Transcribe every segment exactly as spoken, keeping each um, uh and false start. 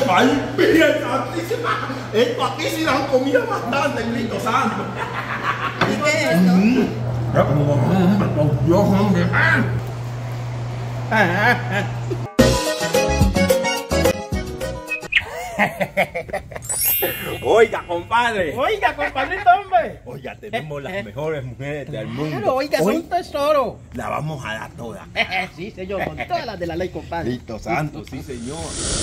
¡Ay, Virgen Santísima! Esto aquí sí dan comida bastante, Cristo Santo. ¿Y qué es esto? Mm. ¡Oh, Dios, hombre! Oiga, compadre. Oiga, compadrito, hombre. Oiga, tenemos las mejores mujeres del mundo. Claro, oiga, Hoy es un tesoro. la vamos a dar todas. Sí, señor, con todas las de la ley, compadre. Cristo Santo, sí, señor.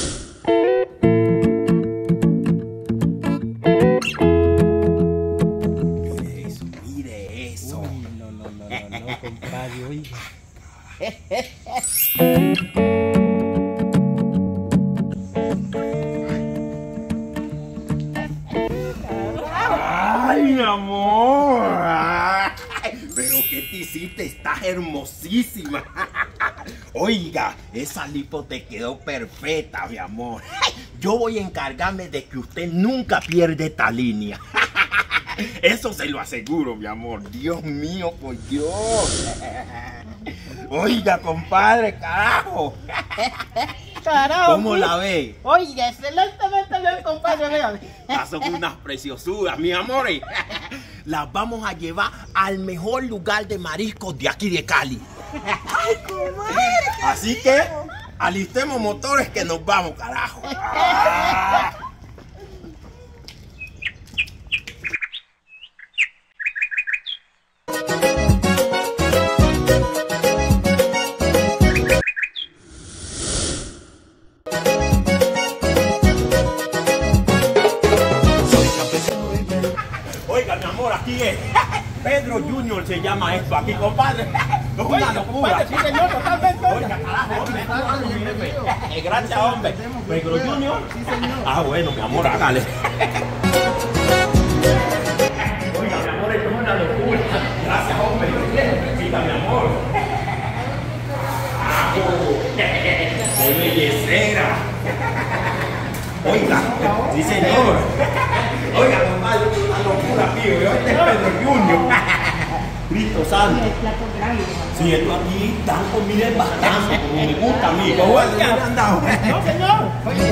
Mire eso, mire eso. Uy, no, no, no, no, no, compadre, oiga. ¡Ay, mi amor! Ay, pero qué te hiciste, estás hermosísima. Oiga, esa lipo te quedó perfecta, mi amor. Yo voy a encargarme de que usted nunca pierde esta línea. Eso se lo aseguro, mi amor. Dios mío, por Dios. Oiga, compadre, carajo. Carajo. ¿Cómo sí. la ve? Oiga, excelentemente bien, compadre, véame. Estas son unas preciosuras, mi amor. Las vamos a llevar al mejor lugar de mariscos de aquí de Cali. ¡Ay, comadre! Así que alistemos motores que nos vamos, carajo. Ah. Oiga, mi amor, aquí es Pedro Junior se llama esto aquí, compadre. Es una Oiga, locura. compadre, sí, señor, totalmente. Oiga, carajo, hombre. Eh, Gracias, hombre. Pedro Junior. Sí, señor. Ah, bueno, mi amor, hágale. Oiga, mi amor, esto es una locura. Gracias, hombre. Siga, mi amor. Ah, oh, ¡qué bellecera! Oiga, sí, señor. Oiga, compadre, esto es una locura, tío. Yo este es Pedro Junior. Cristo Santo. Sí, esto aquí dan comida bastante, como me gusta a mí. Oiga, andado. No, señor.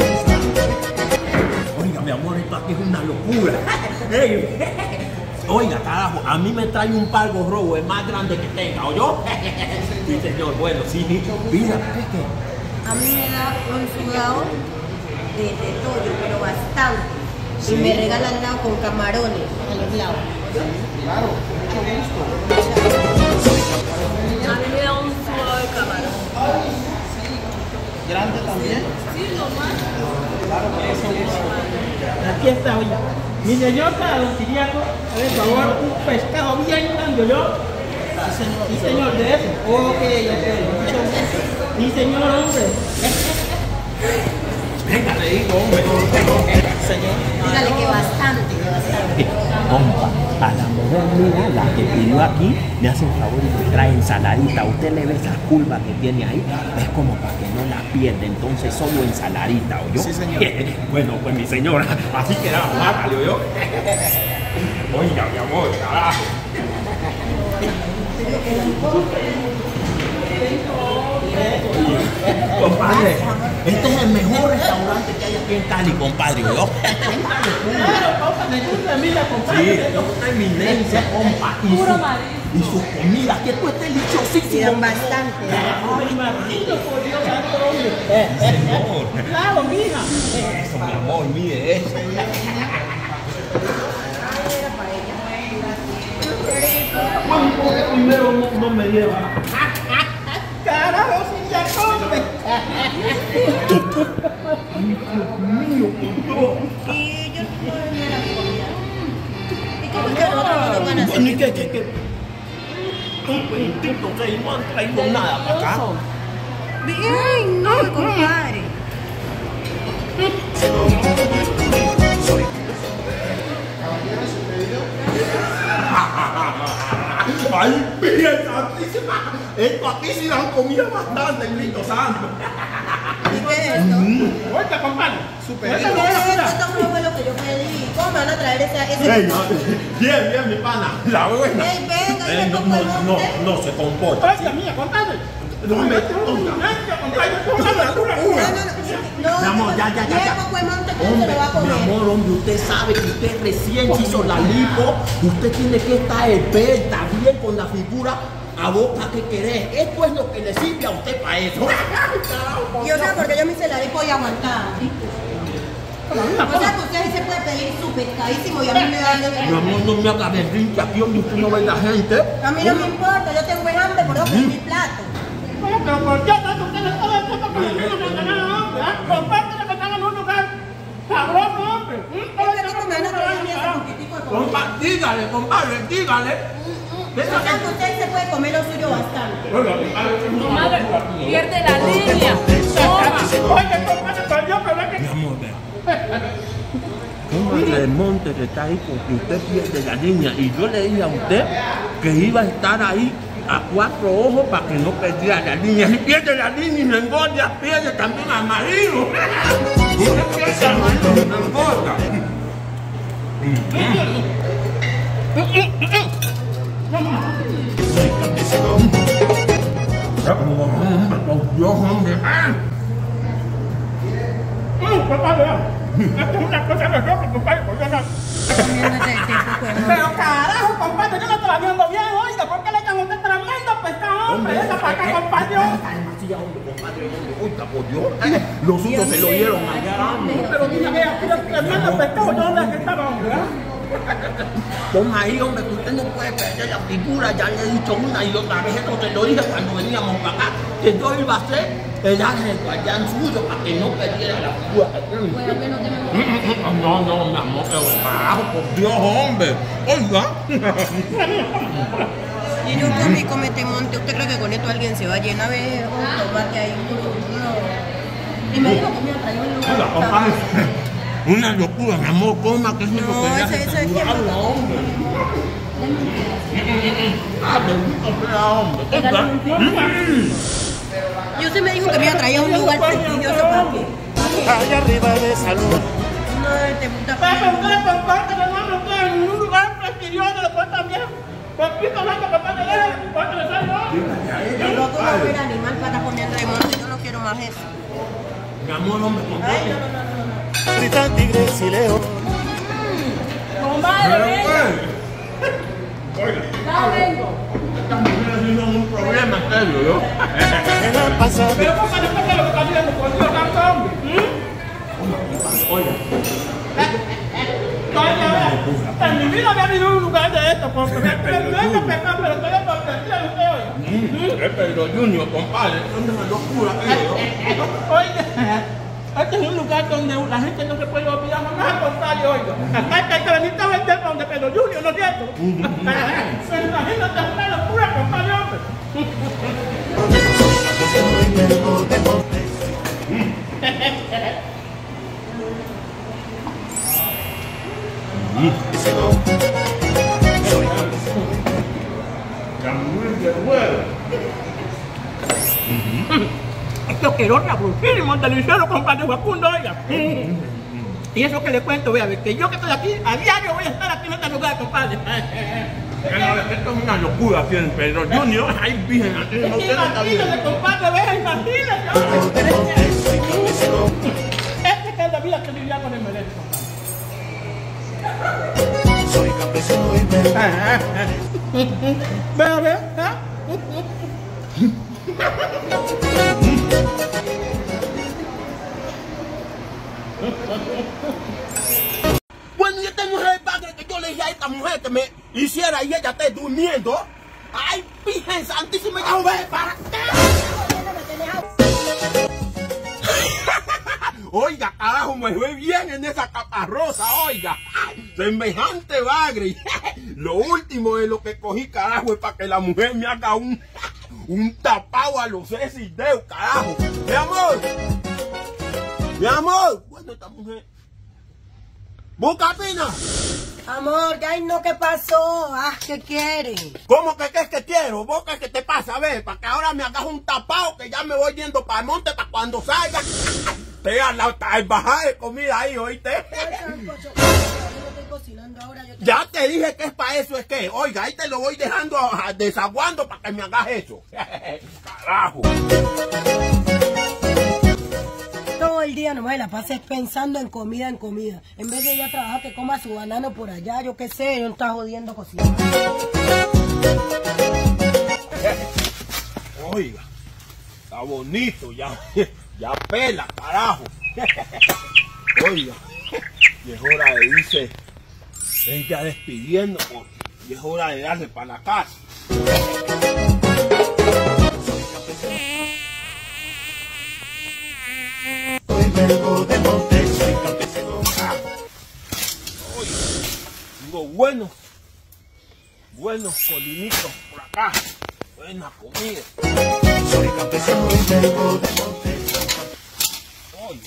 Oiga, mi amor, esto aquí es una locura. Ey, oiga, carajo, a mí me trae un pargo rojo, el más grande que tenga, ¿oyó? Sí, señor, bueno, sí, mira, ¿qué? A mí me da un sudado de, de pollo, pero bastante. Y me regalan nada con camarones a los lados. Claro, mucho gusto. A mí me da un sudado de camarón. Grande también. Sí, lo más. Claro, por eso gusto. Aquí está, oiga. Mi señorita, don Siriaco, por favor, un pescado bien grande, ¿yo? Sí, señor, de eso. Ok, ok. Mucho gusto. Sí, señor, hombre. Venga, le digo, hombre. Señor. Dígale que bastante, que bastante. Compa, a la mujer mía, la que pidió aquí, me hace un favor y me trae ensaladita. Usted le ve esas curvas que tiene ahí, es como para que no la pierda, entonces solo ensaladita, ¿oyó? Sí, señor. Bueno, pues mi señora, así quedamos, hágale, ¿oyó? Oiga, mi amor, carajo. Compadre, este es el mejor restaurante que hay aquí en Cali, compadre, ¿oyó? Claro, compa, me gusta, mira, Sí, compadre. esto es una eminencia, compa. Y, Puro su, marisco. y sus comidas, que esto es deliciosísimo. Quedan bastante. Ay, Martino, por Dios, santo hombre. Señor. Claro, mija. Eso, mi amor, mire eso. ¿Cuánto primero no, no me dieron? Carajo, si ya come. Y yo no puedo venir a la comida. ¿Y cómo es que nosotros no nos van a Bueno, ¿y hacer? qué, qué, qué? Un puentito, o sea, y no han traído nada para acá. Bien, no, compadre. ¡Ay, Virgen Santísima! Esto aquí sí dan comida bastante, Cristo Santo. ¿Y qué es esto? Oiga, compadre. ¿Qué es esto? Esto no fue lo que yo pedí. ¿Cómo me van a traer ese, ese Ey, no, bien, bien, mi pana. La buena. Ey, venga, Ey, no, no, no, no se comporta. Oiga, mía, compadre. No me Oiga, compadre, una locura. No, no, no, mi amor, ya, ya, ya. Y el poco de monte que se Hombre, lo va a mi comer. amor, hombre, usted sabe que usted recién se hizo la lipo, usted tiene que estar experta, bien con la figura a boca que querés. Esto es lo que le sirve a usted para eso. Y o sea, porque yo me hice la lipo y aguantar. O sea, que usted ahí se puede pedir su pescadísimo y a mí me da Mi de... amor, no me haga berrinche aquí donde usted no ve la gente. A mí no me importa, yo tengo buen hambre, por eso pedí mi plato. Pero ¿por qué tanto ustedes todo el tiempo con el mismo que están en el hombre? Compártelo que están en un lugar sabroso, hombre. Es que tú me van a traer ese poquitico de comida. Compa, dígale, compadre, dígale. O sea, que usted se puede comer lo suyo bastante. Comadre, pierde la línea. Toma. Oye, compadre, pero yo pero es que... Mi amor, vea. Cómase el monte que está ahí porque usted pierde la línea. Y yo le dije a usted que iba a estar ahí a cuatro ojos para que no perdiera la línea. Si pierde la línea y no engorda, pierde también al marido. Usted pierde al marido y no engorda. Por Dios, hombre. Compadre, esto es una cosa de loco, compadre, porque no... Pero carajo, compadre, yo no estoy viendo bien, oiga, ¿por qué le echan usted tremendo pescado, hombre? Esa para acá, compadre. Oiga, por Dios, los suyos se lo dieron allá. Pero mira, vea, aquí el tremendo pescado, ¿yo dónde es que estaba, hombre? Toma ahí, hombre, que usted no puede perder la figura. Ya le he dicho una y otra vez, esto se lo dije cuando veníamos para acá, que yo iba a hacer el ángel guardián suyo para que no perdiera la figura. No, no, mi amor, que carajo, por Dios, hombre. Oiga. Y yo comí comete monte. ¿Usted cree que con esto alguien se va a llenar? A ver, un tomate ahí, uno. Y me dijo que me iba a traer un lugar. Oiga, compadre. Una locura, mi amor, coma, que es lo No, que le ese- hace ese es saludable, tiempo. hombre. Ah, bendito sea, hombre. Oiga. Y usted me dijo que me iba a traer a un lugar prestigioso para qué. Allá arriba de salud. No, te gusta. Para usted, compadre, hermano, usted en un lugar prestigioso, después también. Poquito más que compadre, déjale, compadre, le sale, ¿no? Pero tú no eres animal para poner de monte. Yo no quiero más eso. Mi amor, hombre, con Ay, no, no, no, no, no. Gritan tigres y león. Comadre, venga. Ya vengo. Esta mujer tiene un problema serio, ¿yo? En la pasada. Pero compadre, ¿qué es lo que está haciendo? Por Dios, tanto hombre. Oiga, Oiga, vea, en mi vida había habido un lugar de esto, porque me tremendo pescado, pero estoy sorprendida de usted, oiga. es Pedro Junior, compadre, es una locura, yo. Oiga, este es un lugar donde la gente no se puede olvidar jamás al contrario, oiga. Acá hay que venir a vender para donde Pedro Junior, ¿no es cierto? Pero imagínate una locura, compadre, hombre. La mujer de huevo. Esto es querosa, brujísimo, delicioso, compadre Facundo, oiga. Y eso que le cuento, vea, que yo que estoy aquí, a diario voy a estar aquí en este lugar, compadre. Esto es una locura aquí en Pedro Junior. Ay, virgen, aquí no usted no está bien. Imagínate, compadre, vea, imagínate. Esta es la vida que vivía con el Meléndez, compadre. Soy campesino y me Vea, vea, ¿ah? Bueno, y esta mujer padre que yo le dije a esta mujer que me hiciera y ella esté durmiendo. Ay, virgen santísima, ya ve para acá. Oiga, carajo, me fue bien en esa caparrosa, oiga. Semejante bagre. Lo último de lo que cogí, carajo, es para que la mujer me haga un, un tapado a los dedos, carajo. Mi amor. Mi amor. Bueno, esta mujer. ¡Busca pina! Amor, ay no, ¿qué pasó? Ah, ¿qué quieres? ¿Cómo que qué es que quiero? ¿Vos qué, qué te pasa? A ver, para que ahora me hagas un tapado que ya me voy yendo para el monte para cuando salga. Te hagas la bajada de comida ahí, ¿oíste? Ya te dije que es para eso, es que, oiga, ahí te lo voy dejando a- a- desaguando para que me hagas eso. Carajo. todo el día nomás la pases pensando en comida, en comida. En vez de ir a trabajar, que coma su banano por allá, yo qué sé, no está jodiendo cocinando. Oiga, está bonito, ya, ya pela, carajo. Oiga, y es hora de irse, ven ya despidiendo, porque y es hora de darle para la casa. Soy verbo de monte, soy campesino. Oiga, tengo buenos, buenos colinitos por acá, buena comida. Soy campesino y verbo de monte. Oiga.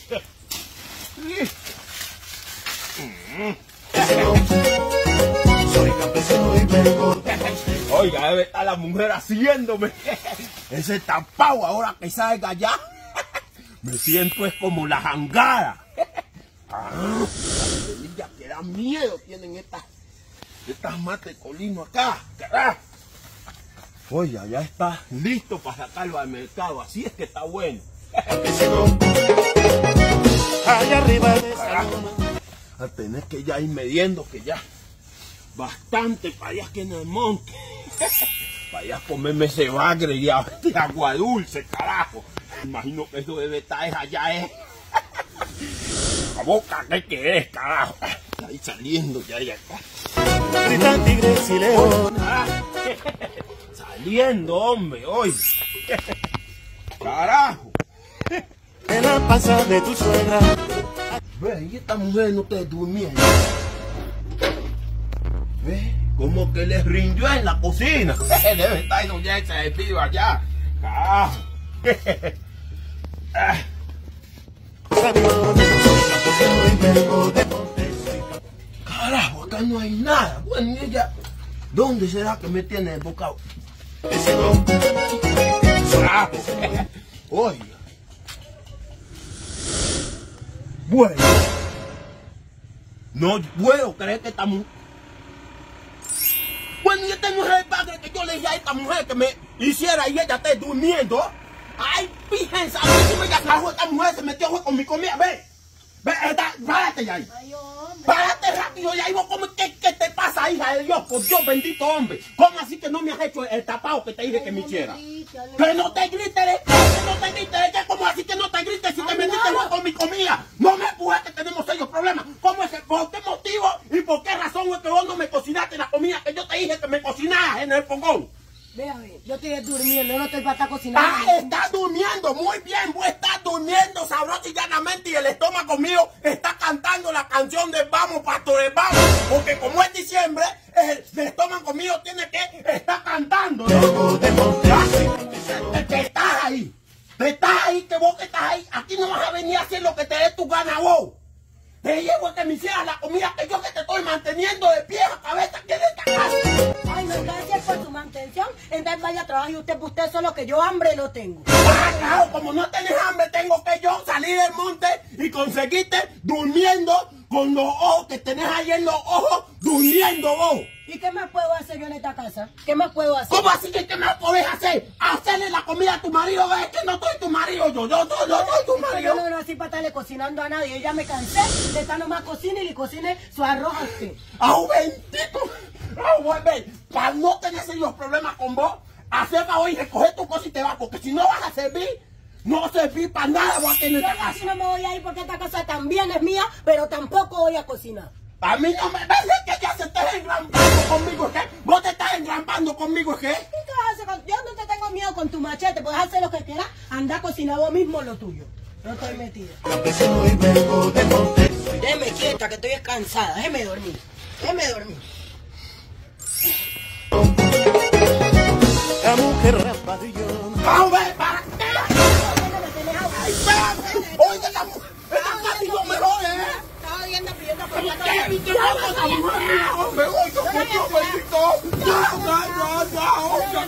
Soy campesino y verbo de monte. Oiga, debe estar la mujer haciéndome ese tapado ahora que salga allá. Me siento es como la jangada. Ah, ya que da miedo tienen estas, estas mates colino acá. Carajo. Oiga, ya está listo para sacarlo al mercado. Así es que está bueno. Campesino. Allá arriba de esa loma. A tener que ya ir midiendo que ya bastante para allá que en el monte. Para allá comerme ese bagre y a- de agua dulce, carajo. Imagino que eso debe estar allá, eh. La boca que que es, carajo. Está ahí saliendo ya de acá. Gritan tigres y leones. Ah, saliendo, hombre, hoy. Carajo. En la panza de tu suegra. Ve, y esta mujer no te durmiendo. Ve, como que le rindió en la cocina. Debe estar en ya ese despido allá. Carajo. Ah, Aviones. Soy campesino y verbo de monte. Soy carajo, acá no hay nada. Bueno, y ella, ¿dónde será que me tiene el bocado? campesino. Carajo. Oiga. Bueno. No puedo creer que esta mujer... Bueno, y este no es el padre que yo le dije a esta mujer que me hiciera y ella esté durmiendo. Ay, fíjense, a mí si me carajo esta mujer se metió con mi comida. Ve, ve, esta, párate ya ahí. Ay, hombre. Párate rápido ya, y vos, ¿cómo, qué, ¿qué te pasa, hija de Dios? Por Dios bendito, hombre. ¿Cómo así que no me has hecho el tapado que te dije que me hiciera? Que no te grites, ¿de qué? Que no te grites, ¿de qué? ¿Cómo así que no te grites si te metiste con mi comida? No me empujes que tenemos serios problemas. ¿Cómo es que, por qué motivo y por qué razón es que vos no me cocinaste la comida que yo te dije que me cocinaras en el fogón? Ve a ver, yo estoy durmiendo, yo no estoy para estar cocinando. Ah, estás durmiendo, muy bien, vos estás durmiendo sabroso y llanamente y el estómago mío está cantando la canción de Vamos, Pastores, Vamos, porque como es diciembre, el, el estómago mío tiene que estar cantando, ¿no? Verbo de monte. Ah, Soy campesino. que, que estás ahí, que estás ahí, que vos que estás ahí, aquí no vas a venir a hacer lo que te dé tu gana vos. Te llevo a que me hicieras la comida que yo que te estoy manteniendo de pie a cabeza aquí en esta casa. Ay, no, gracias por su mantención. Entonces vaya a trabajar y usted, usted solo que yo hambre no tengo. Ah, claro, como no tenés hambre, tengo que yo salir del monte y conseguirte durmiendo con los ojos que tenés ahí en los ojos, durmiendo vos. ¿Y qué más puedo hacer yo en esta casa? ¿Qué más puedo hacer? ¿Cómo así que qué más podés hacer? Hacerle la comida a tu marido. Es que no soy tu marido, yo, yo, yo, yo soy tu Yo marido. no nací para estarle cocinando a nadie. Yo ya me cansé de estar nomás cocine y le cocine su arroz a usted. ¡Ah, bendito! ¡Ah, vuelve! Para no tener serios problemas con vos, hacer favor y recoger tu cosa y te vas, porque si no vas a servir, no servir para nada vas a tener Yo esta casi casa. no me voy a ir porque esta casa también es mía, pero tampoco voy a cocinar. A mí no me ves que ya se estés engrampando conmigo, ¿qué? Vos te estás engrampando conmigo, ¿qué? ¿Y qué vas a hacer con- Yo no te tengo miedo con tu machete, puedes hacer lo que quieras, anda a cocinar vos mismo lo tuyo. No estoy metida. Campesino y verbo de monte. Soy Déjeme quieta que estoy cansada, déjeme dormir. Déjeme dormir. la mujer rapadillón. ¡Vamos, ve, para qué! ¡Ay, espérate! ¡Oiga, la mujer! ¡Esta casi no me jode, eh! Estaba viendo pidiendo por ¿Qué? la ¿Qué te pasa con la mujer mía, hombre? ¡Oiga, por Dios bendito! ¡Ya, ya, ya, ya! ¡Oiga,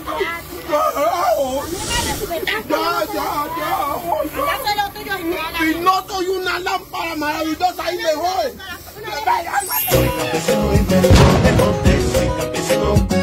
ya! ¡Ya, ya, ya! ¡Oiga! Si no soy una lámpara maravillosa, ahí me voy. Soy campesino y verbo de monte. Soy campesino.